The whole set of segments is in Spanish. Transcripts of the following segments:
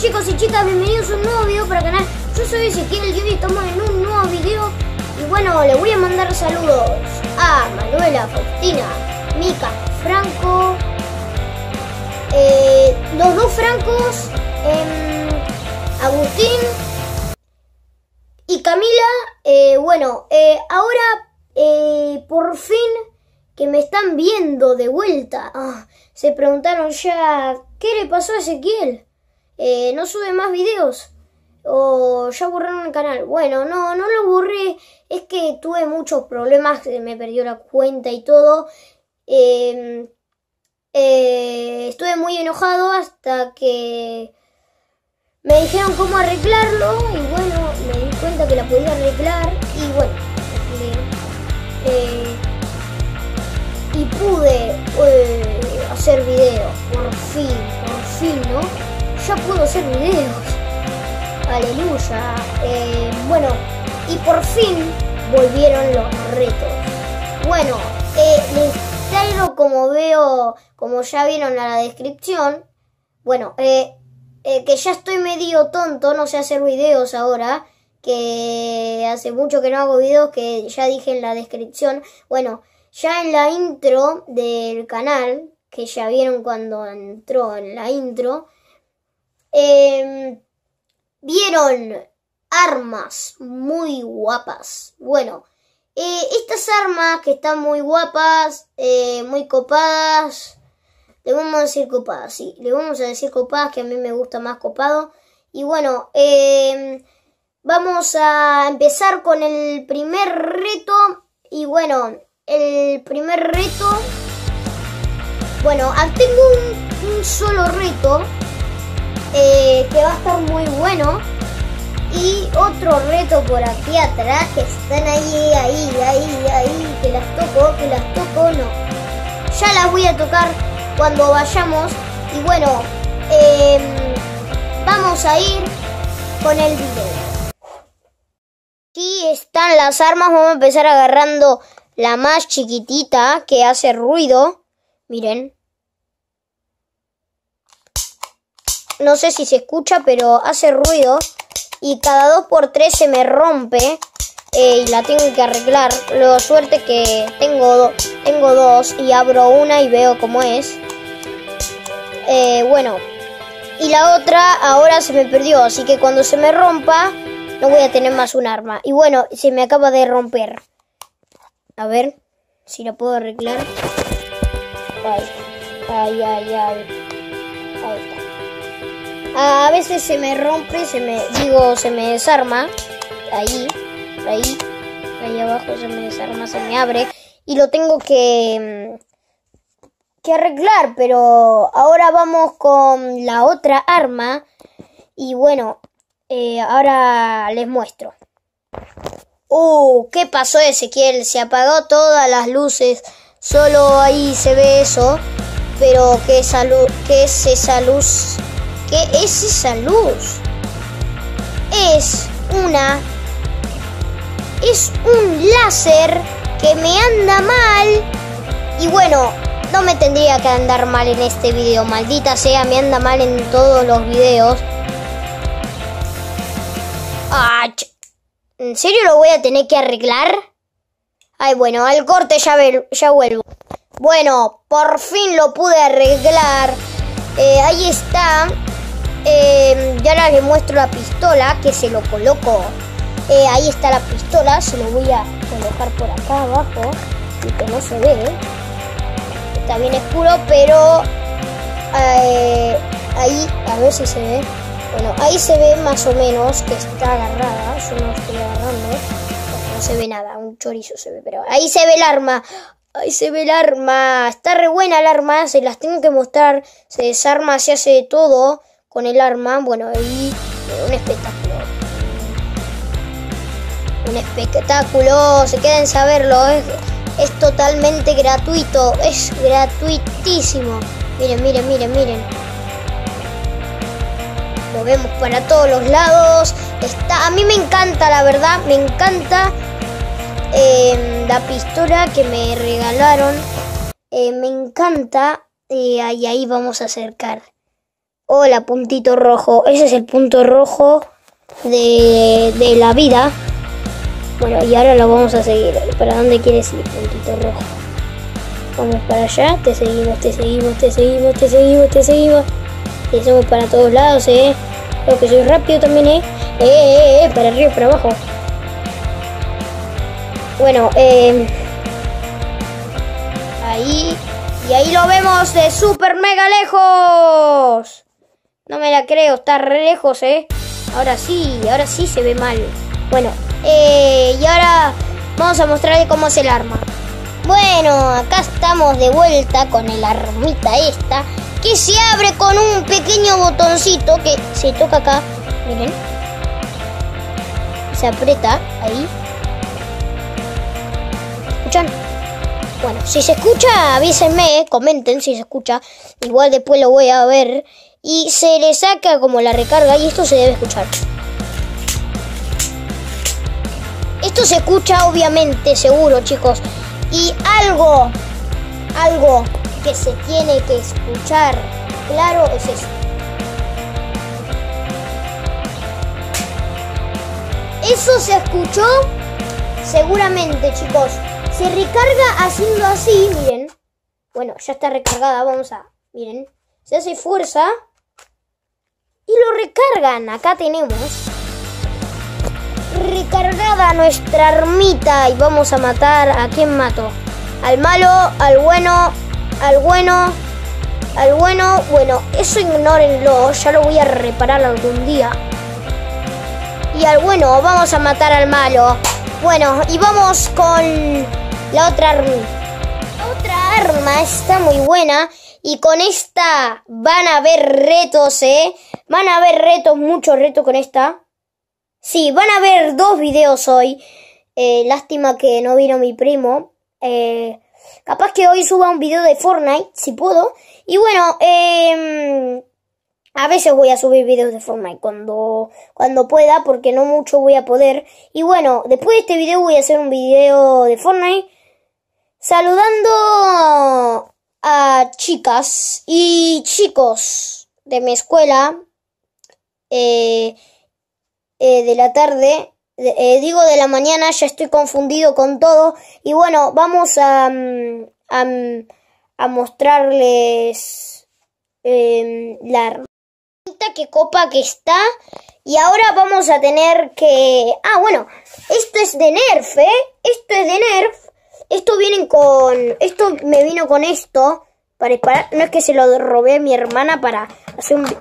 Chicos y chicas, bienvenidos a un nuevo video para el canal. Yo soy Ezequiel y hoy estamos en un nuevo video. Y bueno, le voy a mandar saludos a Manuela, Faustina, Mica, Franco, los dos Francos, Agustín y Camila. Ahora por fin que me están viendo de vuelta. Se preguntaron ya, ¿qué le pasó a Ezequiel? ¿No sube más videos? ¿O ya borraron el canal? Bueno, no lo borré. Es que tuve muchos problemas, me perdió la cuenta y todo. Estuve muy enojado hasta que me dijeron cómo arreglarlo. Y bueno, me di cuenta que la podía arreglar. Y bueno, y pude hacer videos. Por fin, ¿no? Ya puedo hacer videos. Aleluya. Y por fin volvieron los retos. Bueno, les traigo, como ya vieron en la descripción. Bueno, que ya estoy medio tonto, no sé hacer videos ahora. Que hace mucho que no hago videos, que ya dije en la descripción. Bueno, ya en la intro del canal, que ya vieron cuando entró en la intro, vieron armas muy guapas. Bueno, estas armas que están muy guapas, muy copadas, le vamos a decir copadas, sí, le vamos a decir copadas, que a mí me gusta más copado. Y bueno, vamos a empezar con el primer reto. Y bueno, el primer reto, bueno, tengo un solo reto que va a estar muy bueno. Y otro reto por aquí atrás, que están ahí, que las toco, no. Ya las voy a tocar cuando vayamos. Y bueno, vamos a ir con el video. Aquí están las armas, vamos a empezar agarrando la más chiquitita que hace ruido. Miren. No sé si se escucha, pero hace ruido. Y cada 2x3 se me rompe. Y la tengo que arreglar. Lo suerte que tengo dos. Y abro una y veo cómo es. Bueno. Y la otra ahora se me perdió. Así que cuando se me rompa, no voy a tener más un arma. Y bueno, se me acaba de romper. A ver si la puedo arreglar. Ahí está. A veces se me rompe, se me desarma. Ahí abajo se me desarma, se me abre. Y lo tengo que arreglar. Pero ahora vamos con la otra arma. Y bueno, ahora les muestro. ¿Qué pasó, Ezequiel? Se apagó todas las luces. Solo ahí se ve eso. Pero ¿qué es esa luz? ¿Qué es esa luz? Es un láser que me anda mal. Y bueno, no me tendría que andar mal en este video. Maldita sea, me anda mal en todos los videos. ¿En serio lo voy a tener que arreglar? Bueno, al corte ya vuelvo. Bueno, por fin lo pude arreglar. Ahí está. Y ahora les muestro la pistola, que se lo coloco. Ahí está la pistola, se lo voy a colocar por acá abajo. Y que no se ve. Está bien oscuro, pero ahí, a ver si se ve. Bueno, ahí se ve más o menos que está agarrada. Yo no estoy agarrando. No se ve nada, un chorizo se ve, pero ahí se ve el arma. Ahí se ve el arma. Está re buena el arma, se las tengo que mostrar. Se desarma, se hace de todo con el arma. Bueno, ahí un espectáculo. Un espectáculo, se queden saberlo. Es totalmente gratuito. Es gratuitísimo. Miren. Lo vemos para todos los lados. A mí me encanta, la verdad. Me encanta la pistola que me regalaron. Me encanta. Y ahí vamos a acercar. Hola, puntito rojo. Ese es el punto rojo de la vida. Bueno, y ahora lo vamos a seguir. ¿Para dónde quieres ir, puntito rojo? Vamos para allá. Te seguimos, te seguimos, te seguimos, te seguimos, te seguimos. Y somos para todos lados, Creo que soy rápido también, para arriba y para abajo. Bueno, ahí. Y ahí lo vemos de súper mega lejos. No me la creo, está re lejos, ahora sí se ve mal. Bueno, y ahora vamos a mostrarle cómo es el arma. Bueno, acá estamos de vuelta con el armita esta, que se abre con un pequeño botoncito que se toca acá, miren. Se aprieta ahí. ¿Escuchan? Bueno, si se escucha, avísenme, comenten si se escucha. Igual después lo voy a ver. Y se le saca como la recarga y esto se debe escuchar. Esto se escucha obviamente, seguro, chicos. Y algo que se tiene que escuchar, claro, es esto. ¿Eso se escuchó? Seguramente, chicos. Se recarga haciendo así, miren. Bueno, ya está recargada, vamos a... Miren, se hace fuerza y lo recargan. Acá tenemos recargada nuestra armita y vamos a matar... ¿A quién mato? Al malo, al bueno, al bueno, al bueno. Bueno, eso ignórenlo, ya lo voy a reparar algún día. Y al bueno, vamos a matar al malo. Bueno, y vamos con la otra arma. La otra arma está muy buena. Y con esta van a haber retos, Van a haber retos, muchos retos con esta. Sí, van a haber 2 videos hoy. Lástima que no vino mi primo. Capaz que hoy suba un video de Fortnite, si puedo. Y bueno, a veces voy a subir videos de Fortnite cuando pueda, porque no mucho voy a poder. Y bueno, después de este video voy a hacer un video de Fortnite saludando a chicas y chicos de mi escuela de la tarde. Digo de la mañana, ya estoy confundido con todo. Y bueno, vamos a mostrarles la armita que copa que está. Y ahora vamos a tener que... Ah, bueno, esto es de Nerf, Esto es de Nerf. Esto viene con... Esto me vino con esto para disparar. No es que se lo robé a mi hermana para hacer un...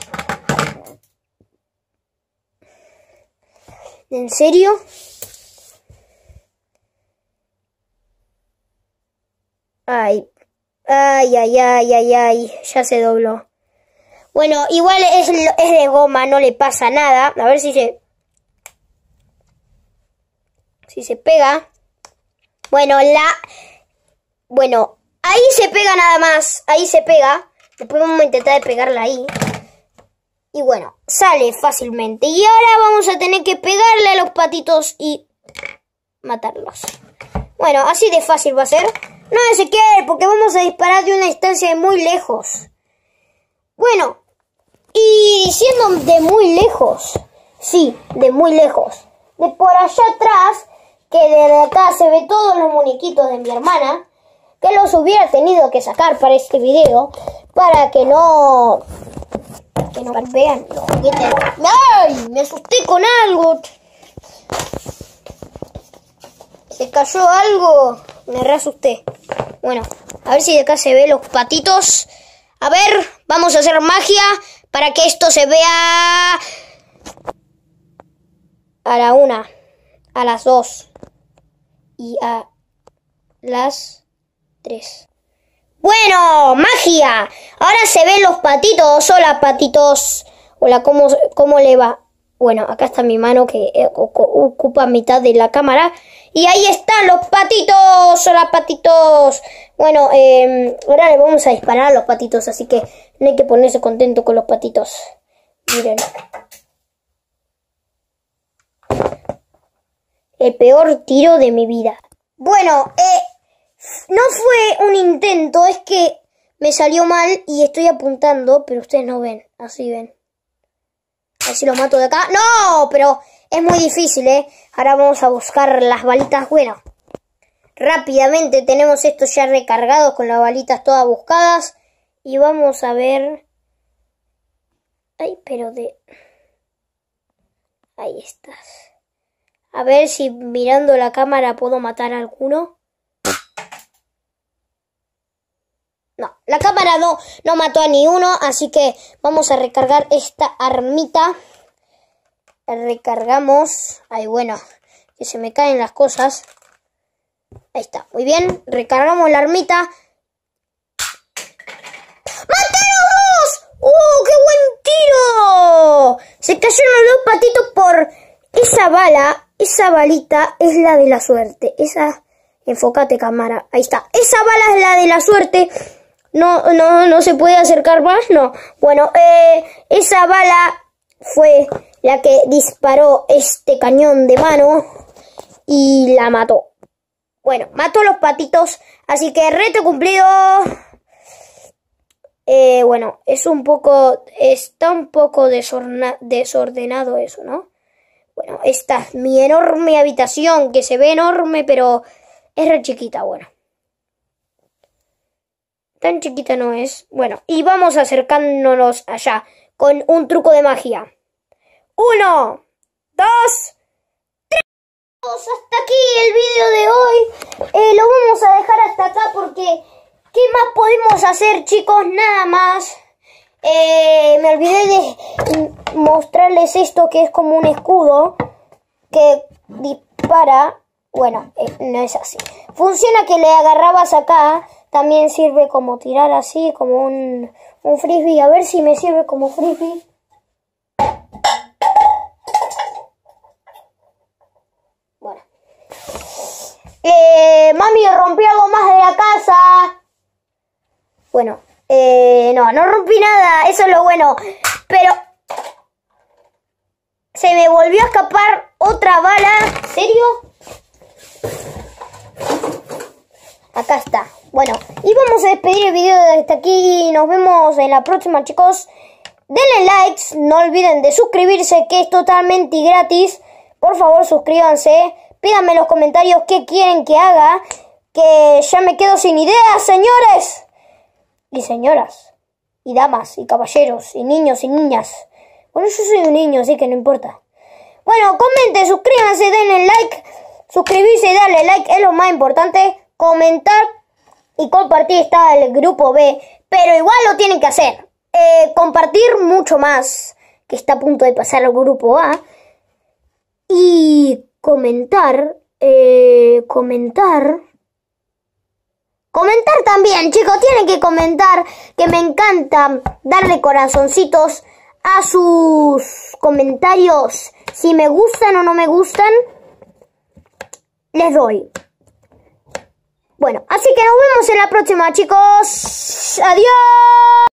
¿En serio? Ay, ya se dobló. Bueno, igual es de goma, no le pasa nada. A ver si se pega. Bueno, ahí se pega nada más. Ahí se pega. Después vamos a intentar de pegarla ahí. Y bueno, sale fácilmente. Y ahora vamos a tener que pegarle a los patitos y matarlos. Bueno, así de fácil va a ser. No se quiere porque vamos a disparar de una distancia de muy lejos. Bueno, y diciendo de muy lejos. Sí, de muy lejos. De por allá atrás, que desde acá se ve todos los muñequitos de mi hermana. Que los hubiera tenido que sacar para este video. Para que no vean los juguetes. ¡Ay! Me asusté con algo. Se cayó algo. Me re asusté. Bueno, a ver si de acá se ve los patitos. A ver, vamos a hacer magia para que esto se vea a la 1, a las 2 y a las 3. Bueno, magia. Ahora se ven los patitos. Hola, patitos. Hola, ¿cómo le va? Bueno, acá está mi mano que ocupa mitad de la cámara. Y ahí están los patitos. Hola, patitos. Bueno, ahora le vamos a disparar a los patitos. Así que no hay que ponerse contento con los patitos. Miren. El peor tiro de mi vida. Bueno, no fue un intento, es que Me salió mal y estoy apuntando, pero ustedes no ven. Así ven. A ver si lo mato de acá. ¡No! Pero es muy difícil, ¿eh? Ahora vamos a buscar las balitas. Bueno, rápidamente tenemos estos ya recargados con las balitas todas buscadas. Y vamos a ver... Ay, pero de... Ahí estás. A ver si mirando la cámara puedo matar a alguno. No, la cámara no mató a ni uno, así que vamos a recargar esta armita. Recargamos. Ay, bueno, que se me caen las cosas. Ahí está, muy bien. Recargamos la armita. ¡Maté a los dos! ¡Qué buen tiro! Se cayeron los dos patitos por esa bala. Esa balita es la de la suerte. Esa... Enfócate, cámara. Ahí está. Esa bala es la de la suerte. No se puede acercar más, no. Bueno, esa bala fue la que disparó este cañón de mano y la mató. Bueno, mató a los patitos, así que reto cumplido. Bueno, está un poco desordenado eso, ¿no? Bueno, esta es mi enorme habitación, que se ve enorme, pero es re chiquita, bueno. Tan chiquita no es. Bueno, y vamos acercándonos allá con un truco de magia. 1, 2, 3. Hasta aquí el vídeo de hoy. Lo vamos a dejar hasta acá porque ¿qué más podemos hacer, chicos? Nada más. Me olvidé de mostrarles esto que es como un escudo que dispara. Bueno, no es así. Funciona que le agarrabas acá. También sirve como tirar así, como un frisbee. A ver si me sirve como frisbee. Bueno. Mami, rompí algo más de la casa. Bueno, no rompí nada. Eso es lo bueno. Pero se me volvió a escapar otra bala. ¿En serio? Acá está. Bueno, y vamos a despedir el video desde aquí. Nos vemos en la próxima, chicos. Denle likes. No olviden de suscribirse, que es totalmente gratis. Por favor, suscríbanse. Pídanme en los comentarios qué quieren que haga. Que ya me quedo sin ideas, señores. Y señoras. Y damas, y caballeros, y niños, y niñas. Bueno, yo soy un niño, así que no importa. Bueno, comenten, suscríbanse, denle like. Suscribirse y darle like es lo más importante. Comentar y compartir está el grupo B, pero igual lo tienen que hacer. Compartir mucho más, que está a punto de pasar al grupo A. Y comentar también, chicos, tienen que comentar, que me encanta darle corazoncitos a sus comentarios. Si me gustan o no me gustan, les doy. Bueno, así que nos vemos en la próxima, chicos. Adiós.